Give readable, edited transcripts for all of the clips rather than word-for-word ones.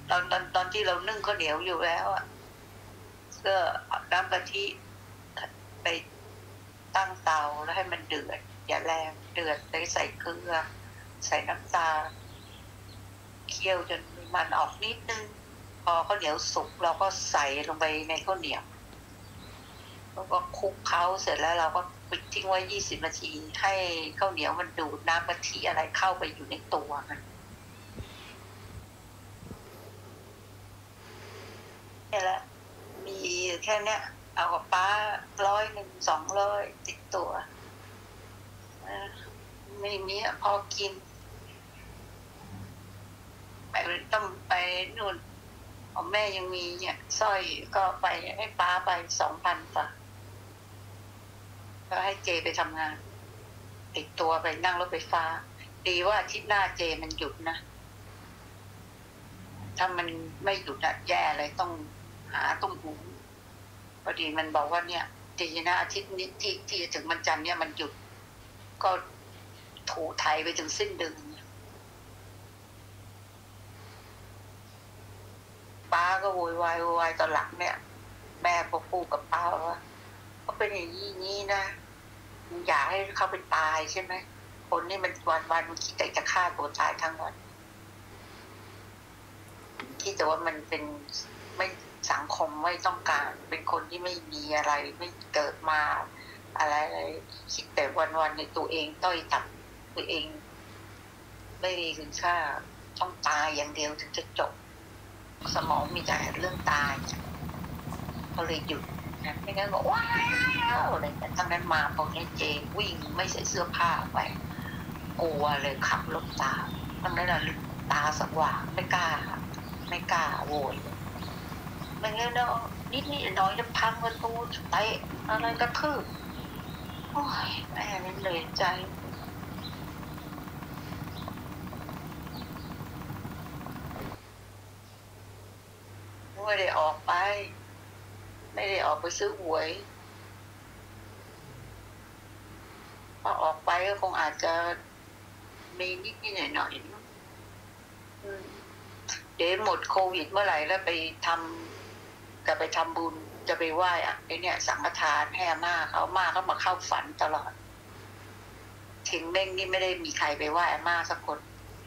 ตอนที่เรานึ่งข้าวเหนียวอยู่แล้วอ่ะก็น้ำกะทิไปตั้งเตาแล้วให้มันเดือดอย่าแรงเดือดไปใส่เกลือใส่น้ำตาลเคี่ยวจนมันออกนิดนึงพอข้าวเหนียวสุกเราก็ใส่ลงไปในข้าวเหนียวแล้วก็คลุกเคล้าเสร็จแล้วเราก็ปิดทิ้งไว้20 นาทีให้ข้าวเหนียวมันดูดน้ำกะทิอะไรเข้าไปอยู่ในตัวมันนี่แหละมีแค่เนี้ยเอากับป้า100 200ติดตัวไม่มีพอกินไปต้องไปนู่นของแม่ยังมีเนี่ยสร้อยก็ไปให้ป้าไป2,000 กว่าก็ให้เจไปทำงานติดตัวไปนั่งรถไฟฟ้าดีว่าอาทิตย์หน้าเจมันหยุดนะถ้ามันไม่หยุดอะแย่เลยต้องหาตุ้มหูพอดีมันบอกว่าเนี่ยเจนะอาทิตย์นี้ที่จะถึงวันจันทร์เนี่ยมันหยุดก็ถูไทยไปถึงสิ้นเดือนป้าก็โวยวายตอนหลังเนี่ยแม่ก็พูดกับป้าว่าก็เป็นอย่างนี้นะอยากให้เขาเป็นตายใช่ไหมคนนี่มันวันมันคิดแต่จะฆ่าตัวตายทั้งวันคิดแต่ว่ามันเป็นไม่สังคมไม่ต้องการเป็นคนที่ไม่มีอะไรไม่เกิดมาอะไรคิดแต่วันในตัวเองต้อยต่ำตัวเองไม่มีคุณค่าต้องตายอย่างเดียวถึงจะจบสมองมีแต่เรื่องตายก็เลยหยุดนะไม่งั้นบอกว้าวอะไรแต่ทั้งนั้นมาพอนี้เจวิ่งไม่ใส่เสื้อผ้าไปกลัวเลยขับรถตามทั้งนั้นตาสว่างไม่กล้าโวยไม่งั้นเนาะนิดน้อยจะพังประตูเตะอะไรกระทืบโอ้ยแม่นี่เหนื่อยใจไม่ได้ออกไปซื้อหวยถ้าออกไปก็คงอาจจะมีนิดหน่อยเดี๋ยวหมดโควิดเมื่อไหร่แล้วไปทำบุญจะไปไหว้ไอ้เนี่ยสังฆทานให้อาม่าเขามาเข้าฝันตลอดถึงเม่งนี่ไม่ได้มีใครไปไหว้อาม่าสักคน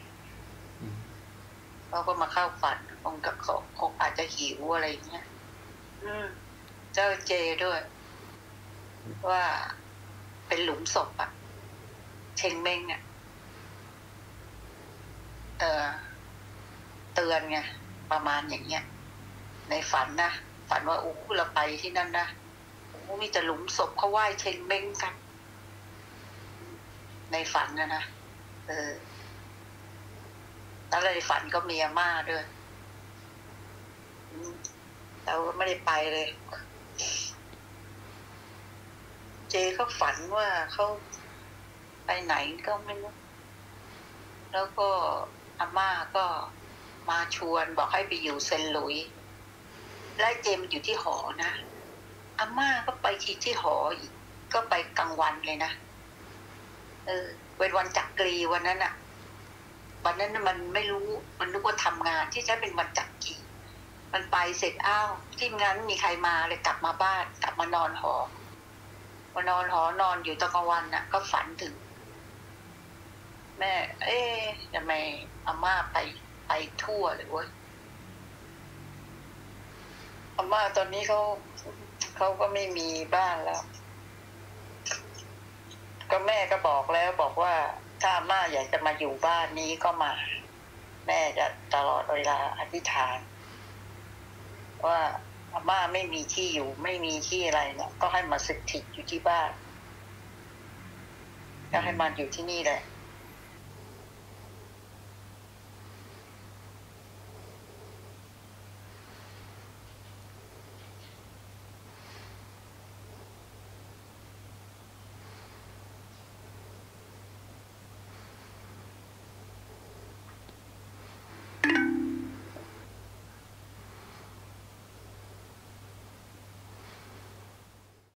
เขาก็มาเข้าฝันคงอาจจะหิวอะไรอย่างเงี้ยเจ้าเจด้วยว่าเป็นหลุมศพอะเชงเม้งเนี่ยเตือนไงประมาณอย่างเงี้ยในฝันนะฝันว่าโอ้เราไปที่นั่นนะโอ้มีแต่หลุมศพเขาไหว้เชงเม้งกันในฝันนะแล้วในฝันก็มีอาม่าด้วยเราก็ไม่ได้ไปเลยเจเขาฝันว่าเขาไปไหนก็ไม่รู้แล้วก็อาม่าก็มาชวนบอกให้ไปอยู่เซนต์หลุยส์และเจมอยู่ที่หอนะอาม่าก็ไปที่หออีกก็ไปกลางวันเลยนะเป็นวันจักรีวันนั้นอะวันนั้นมันไม่รู้มันนึกว่าทำงานที่ใช้เป็นวันจักรีมันไปเสร็จที่งานมีใครมาเลยกลับมาบ้านกลับมานอนหอนอนอยู่ตอนกลางวันน่ะก็ฝันถึงแม่ทำไมอาม่าไปทั่วเลยเว้ยอาม่าตอนนี้เขาก็ไม่มีบ้านแล้วก็แม่ก็บอกว่าถ้าอาม่าอยากจะมาอยู่บ้านนี้ก็มาแม่จะตลอดเวลาอธิษฐานว่าอาม่าไม่มีที่อยู่ไม่มีที่อะไรเนี่ยก็ให้มาสถิตอยู่ที่บ้านก็ให้มาอยู่ที่นี่แหละ